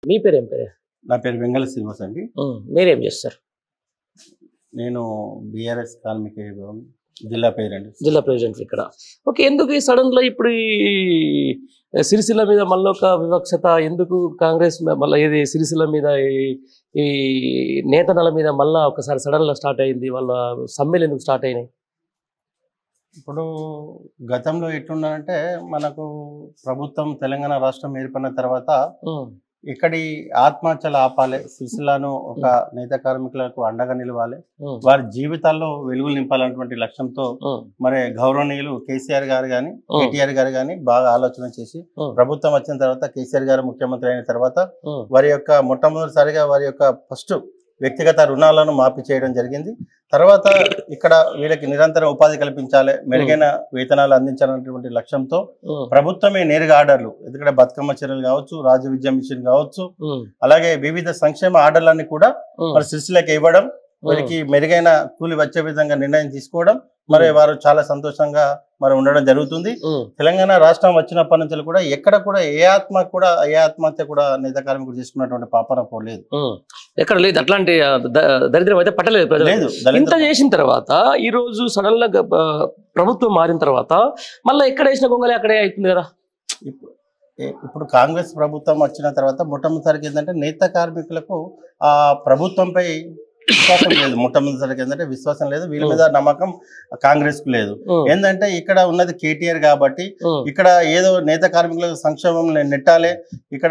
మీ పేరు ఏం పేరు? నా పేరు వెంగళ శ్రీనివాస్ అండి. మీరేం చేస్తారు? నేను బీఆర్ఎస్ కార్మిక విభాగం జిల్లా ప్రెసిడెంట్ ఇక్కడ. ఓకే, ఎందుకు ఈ సడన్ గా ఇప్పుడు సిరిసిల్ల మీద మళ్ళీ ఒక వివక్షత ఎందుకు? కాంగ్రెస్ మళ్ళీ ఇది సిరిసిల్ల మీద ఈ నేతన్నల మీద మళ్ళీ ఒకసారి సడన్ గా స్టార్ట్ అయింది, వాళ్ళ సమ్మెలు ఎందుకు స్టార్ట్ అయినాయి? ఇప్పుడు గతంలో ఎట్లున్నారంటే మనకు ప్రభుత్వం తెలంగాణ రాష్ట్రం ఏర్పడిన తర్వాత ఇక్కడి ఆత్మహత్యలు ఆపాలి, సిరిసిల్లను ఒక నేత కార్మికులకు అండగా నిలవాలి, వారి జీవితాల్లో వెలుగులు నింపాలన్నటువంటి లక్ష్యంతో మరి గౌరవనీయులు కేసీఆర్ గారు కానీ కేటీఆర్ గారు కానీ బాగా ఆలోచన చేసి ప్రభుత్వం వచ్చిన తర్వాత కేసీఆర్ గారు ముఖ్యమంత్రి అయిన తర్వాత వారి యొక్క మొట్టమొదటిసారిగా వారి యొక్క ఫస్ట్ వ్యక్తిగత రుణాలను మాఫీ చేయడం జరిగింది. తర్వాత ఇక్కడ వీళ్ళకి నిరంతరం ఉపాధి కల్పించాలి, మెరుగైన వేతనాలు అందించాలన్నటువంటి లక్ష్యంతో ప్రభుత్వమే నేరుగా ఆర్డర్లు, ఎందుకంటే బతుకమ్మ చర్యలు కావచ్చు, రాజు విద్యా మిషన్ కావచ్చు, అలాగే వివిధ సంక్షేమ ఆర్డర్లన్నీ కూడా మరి సిరిసిల్లకి ఇవ్వడం, వారికి మెరుగైన కూలి వచ్చే విధంగా నిర్ణయం తీసుకోవడం, మరి వారు చాలా సంతోషంగా మరి ఉండడం జరుగుతుంది. తెలంగాణ రాష్ట్రం వచ్చినప్పటి నుంచి కూడా ఎక్కడ కూడా ఏ ఆత్మహత్య కూడా నేత కార్మికుడు చేసుకున్నటువంటి పాపన పోలేదు, ఎక్కడ లేదు. అట్లాంటి దరిద్రం అయితే పట్టలేదు. ఇంత చేసిన తర్వాత ఈ రోజు సడన్ గా ప్రభుత్వం మారిన తర్వాత మళ్ళీ ఎక్కడ వేసిన గొంగలే అక్కడే అవుతుంది కదా. ఇప్పుడు కాంగ్రెస్ ప్రభుత్వం వచ్చిన తర్వాత మొట్టమొదటిసారికి ఏంటంటే నేత కార్మికులకు ఆ ప్రభుత్వంపై విశ్వాసం లేదు. మొట్టమొదటిసారికి ఏంటంటే విశ్వాసం లేదు, వీళ్ళ మీద నమ్మకం కాంగ్రెస్ కు లేదు. ఏంటంటే ఇక్కడ ఉన్నది కేటీఆర్ కాబట్టి ఇక్కడ ఏదో నేత కార్మికులకు సంక్షేమం నెట్టాలి, ఇక్కడ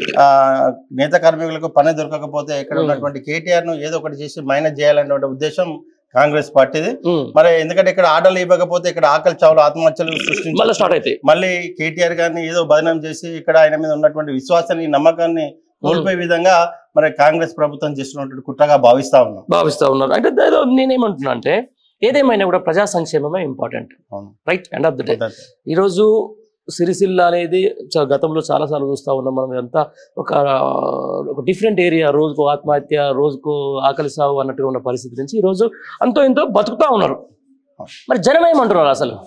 నేత కార్మికులకు పని దొరకకపోతే ఇక్కడ ఉన్నటువంటి కేటీఆర్ ను ఏదో ఒకటి చేసి మైనస్ చేయాలనే ఉద్దేశం కాంగ్రెస్ పార్టీది. మరి ఎందుకంటే ఇక్కడ ఆర్డర్లు ఇవ్వకపోతే ఇక్కడ ఆకలి చావులు ఆత్మహత్యలు సృష్టించి మళ్ళీ కేటీఆర్ గారిని ఏదో బదనం చేసి ఇక్కడ ఆయన మీద ఉన్నటువంటి విశ్వాసాన్ని నమ్మకాన్ని కోల్పోయే విధంగా మరి కాంగ్రెస్ ప్రభుత్వం చేస్తున్నటువంటి కుట్రగా భావిస్తా ఉన్నారు. అంటే నేనేమంటున్నా అంటే ఏదేమైనా కూడా ప్రజా సంక్షేమమే important, right? End of the day ఈరోజు సిరిసిల్ల అనేది గతంలో చాలాసార్లు చూస్తూ ఉన్నాం మనం. ఇదంతా ఒక డిఫరెంట్ ఏరియా, రోజుకు ఆత్మహత్య, రోజుకు ఆకలి సాగు అన్నట్టుగా ఉన్న పరిస్థితి నుంచి ఈరోజు అంతో ఎంతో బతుకుతా ఉన్నారు. మరి జనం ఏమంటున్నారు? అసలు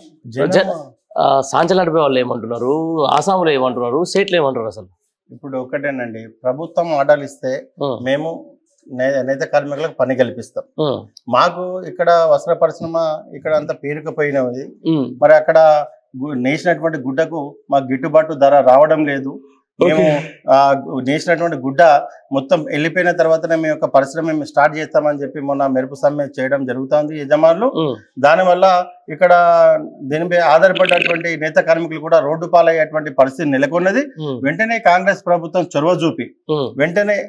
సాంచలు నడిపే వాళ్ళు ఏమంటున్నారు, ఆసాములు ఏమంటున్నారు, స్టేట్లు ఏమంటున్నారు? అసలు ఇప్పుడు ఒకటేనండి, ప్రభుత్వం ఆర్డర్లు ఇస్తే మేము నేత కార్మికులకు పని కల్పిస్తాం. మాకు ఇక్కడ వస్త్ర పరిశ్రమ ఇక్కడ అంతా పేరుకుపోయినది, మరి అక్కడ నేసినటువంటి గుడ్డకు మాకు గిట్టుబాటు ధర రావడం లేదు. మేము నేసినటువంటి గుడ్డ మొత్తం వెళ్ళిపోయిన తర్వాతనే మేము యొక్క పరిశ్రమ మేము స్టార్ట్ చేస్తామని చెప్పి మొన్న మెరుపు సమ్మె చేయడం జరుగుతుంది యజమానులు. దానివల్ల ఇక్కడ దీనిపై ఆధారపడినటువంటి నేత కార్మికులు కూడా రోడ్డు పాలయ్యేటువంటి పరిస్థితి నెలకొన్నది. వెంటనే కాంగ్రెస్ ప్రభుత్వం చొరవ చూపి వెంటనే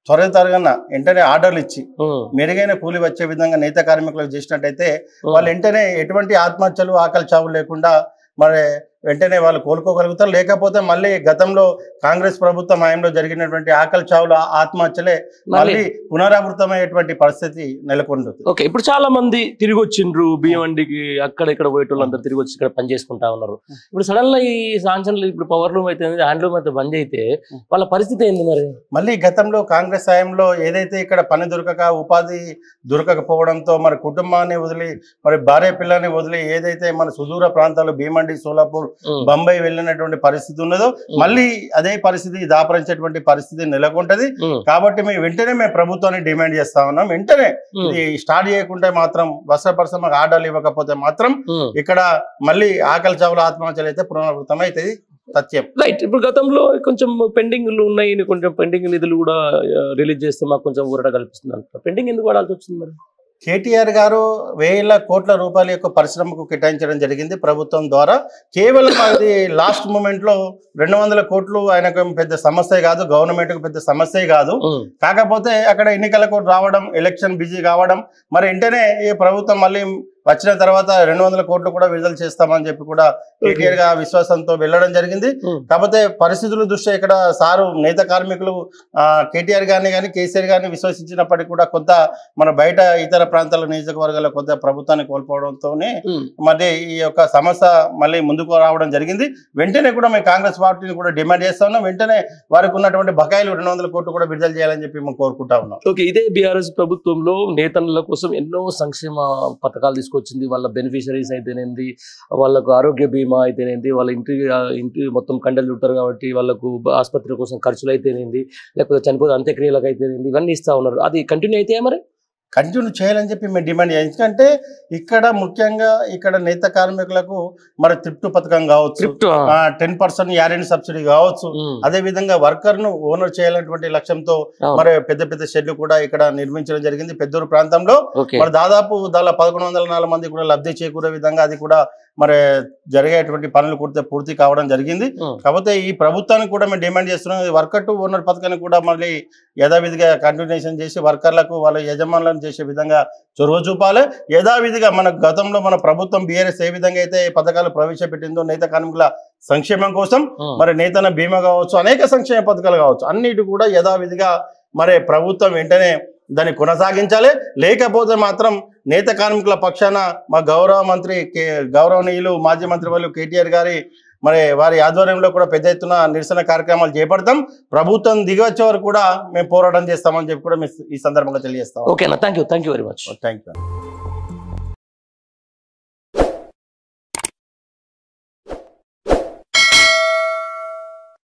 వెంటనే ఆర్డర్లు ఇచ్చి మెరుగైన కూలి వచ్చే విధంగా నేత కార్మికులకు చేసినట్టయితే వాళ్ళు వెంటనే ఎటువంటి ఆత్మహత్యలు ఆకలి చావులు లేకుండా మరి వెంటనే వాళ్ళు కోలుకోగలుగుతారు. లేకపోతే మళ్ళీ గతంలో కాంగ్రెస్ ప్రభుత్వం హయాంలో జరిగినటువంటి ఆకలి చావుల ఆత్మహత్యలే మళ్ళీ పునరావృతమయ్యేటువంటి పరిస్థితి నెలకొంటుంది. ఓకే, ఇప్పుడు చాలా మంది తిరిగి వచ్చిండ్రు బియ్యమండికి, అక్కడ ఇక్కడ పోయేటోళ్ళందరూ తిరిగి వచ్చి ఇక్కడ పనిచేసుకుంటా ఉన్నారు. ఇప్పుడు సడన్ గా ఈ సాంక్షన్లు ఇప్పుడు పవర్ లూమ్ అయితే హ్యాండ్లూమ్ అయితే బంద్ అయితే వాళ్ళ పరిస్థితి ఏంది? మరి మళ్ళీ గతంలో కాంగ్రెస్ హయాంలో ఏదైతే ఇక్కడ పని దొరకక ఉపాధి దొరకకపోవడంతో మరి కుటుంబాన్ని వదిలి మరి భార్య పిల్లని వదిలి ఏదైతే మన సుదూర ప్రాంతాలు భీమండి, సోలాపూర్, బొంబాయి వెళ్ళినటువంటి పరిస్థితి ఉన్నదో మళ్ళీ అదే పరిస్థితి దాపరించేటువంటి పరిస్థితి నెలకొంటది. కాబట్టి మేము వెంటనే ప్రభుత్వాన్ని డిమాండ్ చేస్తా ఉన్నాం, వెంటనే ఇది స్టార్ట్ చేయకుంటే మాత్రం వస్త్ర పరిశ్రమకు ఆర్డర్లు ఇవ్వకపోతే మాత్రం ఇక్కడ మళ్ళీ ఆకలి చావుల ఆత్మహత్యలు అయితే పునరావృతం అవుతుంది. సత్యం, రైట్. ఇప్పుడు గతంలో కొంచెం పెండింగ్లు ఉన్నాయి, కొంచెం పెండింగ్ నిధులు కూడా రిలీజ్ చేస్తే మాకు కొంచెం ఊరట కల్పిస్తుంది అంటారు. పెండింగ్ ఎందుకు వాడాల్సి వచ్చింది? మరి కేటీఆర్ గారు వేల కోట్ల రూపాయల యొక్క పరిశ్రమకు కేటాయించడం జరిగింది ప్రభుత్వం ద్వారా. కేవలం అది లాస్ట్ మూమెంట్ లో 200 కోట్లు ఆయనకు పెద్ద సమస్య కాదు, గవర్నమెంట్ కు పెద్ద సమస్య కాదు. కాకపోతే అక్కడ ఎన్నికలకు రావడం, ఎలక్షన్ బిజీ కావడం, మరి వెంటనే ఈ ప్రభుత్వం మళ్ళీ వచ్చిన తర్వాత 200 కోట్లు కూడా విడుదల చేస్తామని చెప్పి కూడా కేటీఆర్ గా విశ్వాసంతో వెళ్ళడం జరిగింది. కాకపోతే పరిస్థితుల దృష్ట్యా ఇక్కడ సారు నేత కార్మికులు కేటీఆర్ గారిని కానీ కేసీఆర్ గారిని విశ్వసించినప్పటికీ కూడా కొంత మన బయట ఇతర ప్రాంతాల నియోజకవర్గాల్లో కొంత ప్రభుత్వాన్ని కోల్పోవడంతోనే మరి ఈ యొక్క సమస్య మళ్ళీ ముందుకు రావడం జరిగింది. వెంటనే కూడా మేము కాంగ్రెస్ పార్టీని కూడా డిమాండ్ చేస్తా ఉన్నాం, వెంటనే వారికి ఉన్నటువంటి బకాయిలు 200 కోట్లు కూడా విడుదల చేయాలని చెప్పి మేము కోరుకుంటా ఉన్నాం. ఓకే, ఇదే బీఆర్ఎస్ ప్రభుత్వంలో నేతల కోసం ఎన్నో సంక్షేమ పథకాలు తీసుకొచ్చి వచ్చింది, వాళ్ళ బెనిఫిషరీస్ అయితేనేది, వాళ్ళకు ఆరోగ్య బీమా అయితేనేది, వాళ్ళ ఇంటి మొత్తం కండలు ఉంటారు కాబట్టి వాళ్ళకు ఆసుపత్రి కోసం ఖర్చులు అయితేనేది, లేకపోతే చనిపోతే అంత్యక్రియలకు అయితేనేది, ఇవన్నీ ఇస్తా ఉన్నారు. అది కంటిన్యూ అయితే మరి కంటిన్యూ చేయాలని చెప్పి మేము డిమాండ్ చేయాలి. ఎందుకంటే ఇక్కడ ముఖ్యంగా ఇక్కడ నేత కార్మికులకు మరి త్రిప్ట్ పథకం కావచ్చు, 10% యారెంట్ సబ్సిడీ కావచ్చు, అదే విధంగా వర్కర్ ను ఓనర్ చేయాలన్నటువంటి లక్ష్యంతో మరి పెద్ద పెద్ద షెడ్లు కూడా ఇక్కడ నిర్మించడం జరిగింది పెద్దూరు ప్రాంతంలో. మరి దాదాపు దాని 1104 మంది కూడా లబ్ధి చేకూరే విధంగా అది కూడా మరి జరిగేటువంటి పనులు కూడా పూర్తి కావడం జరిగింది. కాకపోతే ఈ ప్రభుత్వానికి కూడా మేము డిమాండ్ చేస్తున్నాం, వర్కర్ టు ఓనర్ పథకాన్ని కూడా మళ్ళీ యథావిధిగా కంటిన్యూషన్ చేసి వర్కర్లకు వాళ్ళ యజమానులను చేసే విధంగా చొరవ చూపాలి. యథావిధిగా మన గతంలో మన ప్రభుత్వం బీఆర్ఎస్ ఏ విధంగా అయితే పథకాలు ప్రవేశపెట్టిందో నేత కార్మికుల సంక్షేమం కోసం, మరి నేతన బీమా కావచ్చు, అనేక సంక్షేమ పథకాలు కావచ్చు, అన్నిటి కూడా యథావిధిగా మరి ప్రభుత్వం వెంటనే దాన్ని కొనసాగించాలి. లేకపోతే మాత్రం నేత కార్మికుల పక్షాన మా గౌరవనీయులు మాజీ మంత్రి వాళ్ళు కేటీఆర్ గారి మరి వారి ఆధ్వర్యంలో కూడా పెద్ద ఎత్తున నిరసన కార్యక్రమాలు చేపడతాం. ప్రభుత్వం దిగవచ్చే వరకు కూడా మేము పోరాటం చేస్తామని చెప్పి కూడా ఈ సందర్భంగా తెలియజేస్తాం. ఓకేనా, thank you very much. Thank you.